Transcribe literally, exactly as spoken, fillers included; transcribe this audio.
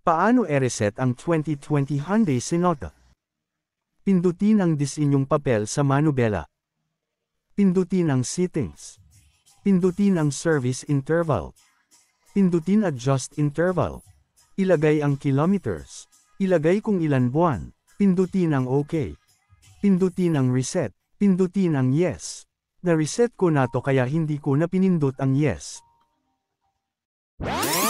Paano i-reset ang twenty twenty Hyundai Sonata? Pindutin ang disenyong papel sa manubela. Pindutin ang settings. Pindutin ang service interval. Pindutin adjust interval. Ilagay ang kilometers. Ilagay kung ilan buwan. Pindutin ang OK. Pindutin ang reset. Pindutin ang yes. Na-reset ko na to kaya hindi ko na pinindot ang yes.